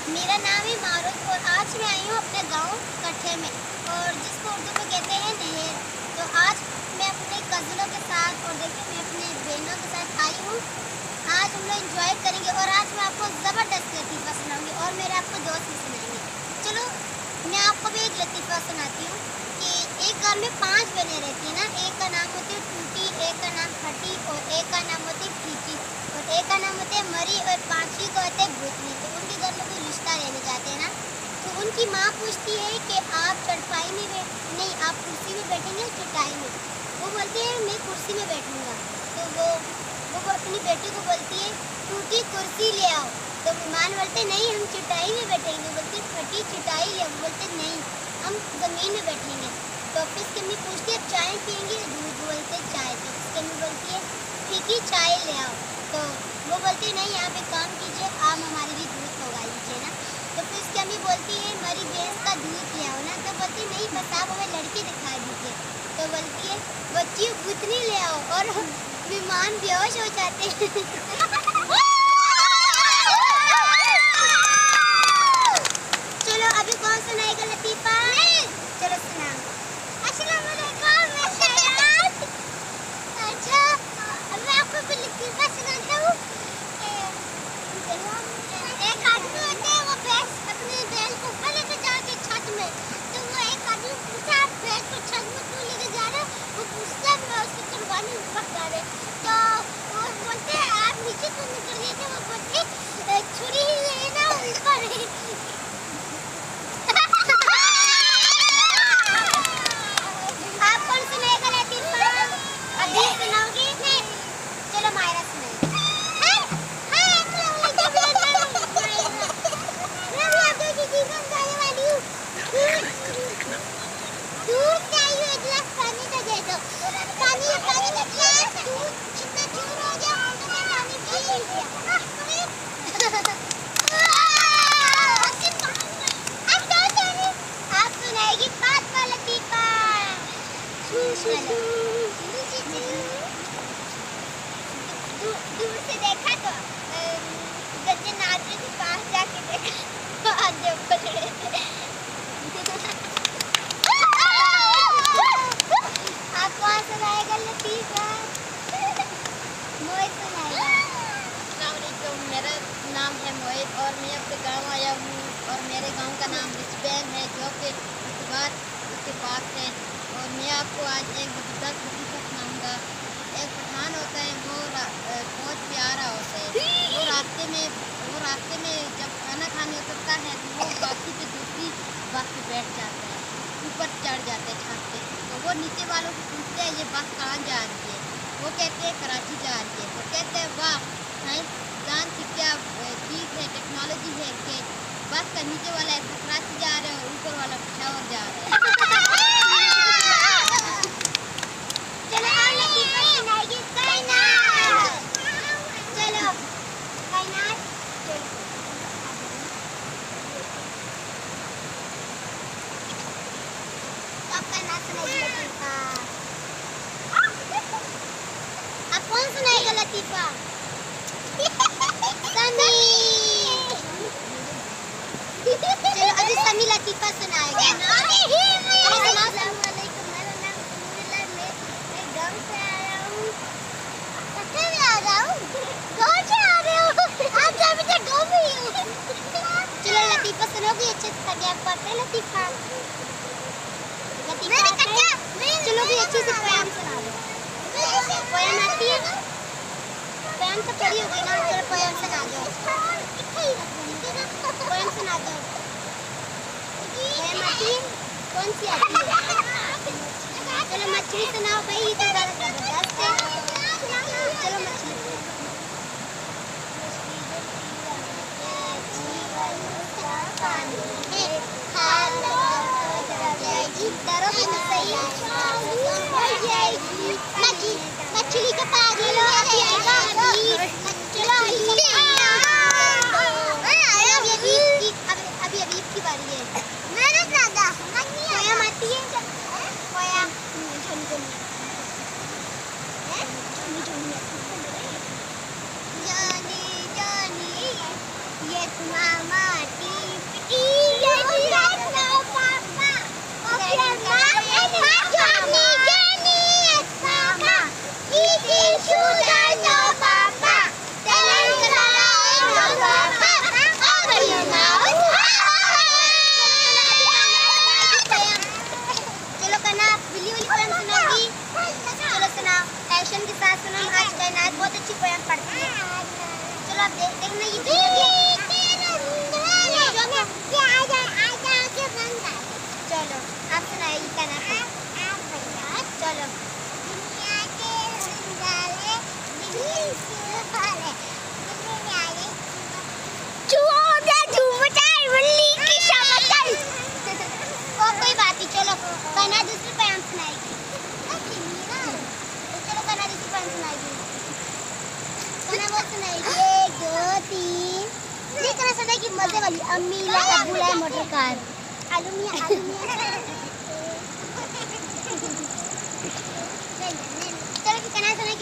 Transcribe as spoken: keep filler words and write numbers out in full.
मेरा नाम है मारूफ और आज मैं आई हूँ अपने गांव कट्ठे में, और जिसको उर्दू में कहते हैं नहर। तो आज मैं अपने कज़नों के साथ और देखिए मैं अपने बहनों के साथ आई हूँ। आज हम लोग इंजॉय करेंगे और आज मैं आपको ज़बरदस्त लतीफ़ा सुनाऊंगी और मेरे आपको दोस्त भी सुनाएंगे। चलो मैं आपको भी एक लतीफ़ा सुनाती हूँ कि एक घर में पाँच बहनें रहती हैं ना। एक का नाम होती है टूटी, एक का नाम फटी और एक का नाम होती है फीकी और एक का नाम होता है मरी और पांचवी को होते हैं भूतनी। तो उनके घर में कोई रिश्ता रहने जाते हैं ना, तो उनकी माँ पूछती है कि आप चटाई में बैठ नहीं आप कुर्सी में बैठेंगे चटाई में। वो बोलती है मैं कुर्सी में बैठूंगा। तो वो वो अपनी बेटी को बोलती है टूटी कुर्सी ले आओ। तो मेहमान बोलते नहीं हम चटाई में बैठेंगे। बोलती फटी चटाई ले आओ। बोलते नहीं हम ज़मीन में बैठेंगे। तो फिर इसकी अम्मी पूछती है चाय पियेंगे दूध। बोलते चाय। तो इसकी अम्मी बोलती है फीकी चाय ले आओ। तो वो बोलती है नहीं आप एक काम कीजिए आप हमारे लिए दूध मंगा लीजिए ना। तो फिर इसकी अम्मी बोलती है मरी भैंस का दूध ले आओ ना। तो बोलती नहीं बस आप हमें लड़की दिखा दीजिए। तो बोलती है बच्ची भूतनी ले आओ और मेहमान बेहोश हो जाते हैं। चलो अभी कौन सुनाएगा लतीफ़ा? चलो सुना। अस्सलाम वालेकुम मैं सयाद। अच्छा अब मैं आपको कोई लतीफ़ा सुनाता हूँ। एक आदमी होता है वो भैंस अपने बैल को ऊपर लेके जाते छत में। तो वो एक आदमी पूछा आप बैल को छत में क्यों लेके जा रहे हो? वो पूछता है मैं उसकी कुर्बानी ऊपर जा रहे। तो वो बोलते हैं आप नीचे क्यों निकल गए थे? वो बोलते छुरी ही लेना ऊपर। आप कौन सुनाएगा लतीफ़ा? अभी सुनाओगी? नहीं चलो मायरा सुनाएगी। दूध चाहिए एक गिलास पानी का दे दो। पानी पानी का गिलास दूध जितना दूर हो गया उतना पानी पी लिया। आप सुनाएगी पाँच वाला लतीफ़ा। दूर से देखा तो गंजे नाचे के पास जाके देखा तो आधे ऊपर चढ़े थे। आप कौन सुनाएगा लतीफ़ा? मोहित सुनाएगा। अस्सलामुअलैकुम, मेरा नाम है मोहित और मैं अपने गांव आया हूँ और मेरे गांव का नाम रिस्बैन है जो कि इतवार उसके पास है। और मैं आपको आज एक ज़बरदस्त लतीफ़ा सुनाऊँगा। एक पठान होता है वो फौज पे आ रहा होता है। वो रास्ते में वो रास्ते में जब खाना खाने उतरता है तो वो बाकी पे दूसरी बस पे बैठ जाता है, ऊपर चढ़ जाते हैं छत पे। तो वो नीचे वालों को पूछते हैं ये बस कहाँ जा रही है? वो कहते हैं कराची जा रही है। तो कहते हैं वाह साइंसदान की क्या चीज़ है, टेक्नोलॉजी है कि बस का नीचे वाला ऐसा कराची जा रहा है और ऊपर वाला पेशावर जा रहा है। चलो और लतीफ़ा सुनाएगी कायनात। चलो कायनात अब कायनात सुनाएगी लतीफ़ा। अब कौन सुनाएगा लतीफ़ा? समी। चलो अभी समी लतीफ़ा सुनाएगा। चलो लतीफ़ा सुनोगी अच्छे से ताकि आपको आता है लतीफ़ा? लतीफ़ा आता है? चलो भी अच्छे से पोयम सुना दो। पोयम आती है? पोयम तो पढ़ी होगी ना। चलो पोयम सुना दो। पोयम सुना दो। पोयम आती है? कौन सी आती है? चलो मछली सुनाओ भाई, ये तो ज़्यादा ज़बरदस्त है। चलो मछली मछली के पास अभी अभी की बारी है। मेरे दादा पोयम आती है? पोयम जानी जानी ये मामा एक्शन के साथ सुनो, आज कायनात बहुत अच्छी पोयम पढ़ती है। चलो आप देख देखना ये दुनिया चलो आप सुनाइए ये गाना। चलो दुनिया के रंगाले ओ कोई बात नहीं, चलो गाना दूसरी पोयम सुनाएगी। चलो गाना दूसरी पोयम सुनाएगी। गाना वो सुनाएगी एक दो तीन। ये गाना सुनाएगी मजे वाली, अम्मी ला अब्बू ला मोटर कार, आलू मियां आलू मियां। चलो कि गाना सुनाएगी